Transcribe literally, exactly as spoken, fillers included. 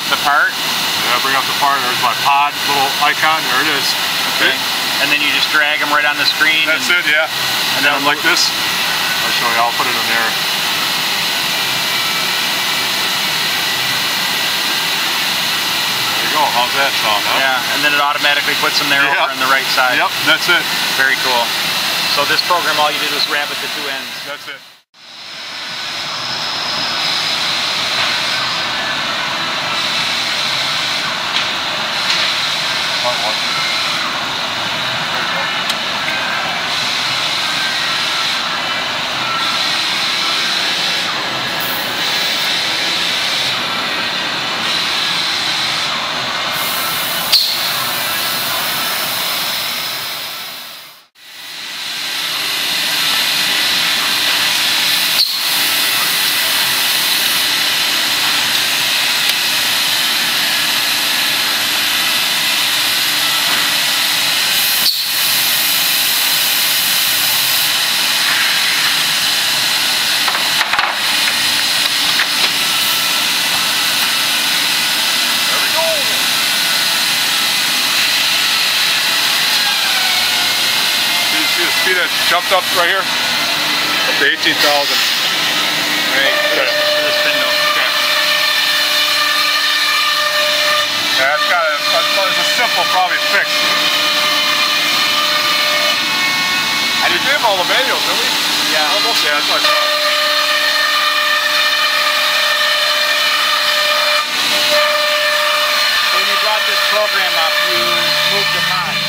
the part? Yeah, bring up the part. There's my pod little icon. There it is. Okay. And then you just drag them right on the screen. That's and, it, yeah. And then like this. I'll show you. I'll put it in there. There you go. How's that sound, huh? Yeah, and then it automatically puts them there yep. over on the right side. Yep, that's it. Very cool. So this program, all you did was rabbit the two ends. That's it. See that jumped up right here? Up to eighteen thousand. Right, okay. For the spindle. Okay. Yeah, that's got a, it's a simple, probably fix. And you gave all the manuals, didn't we? Yeah. Almost, yeah, that's what I thought. So when you brought this program up, you moved the pod.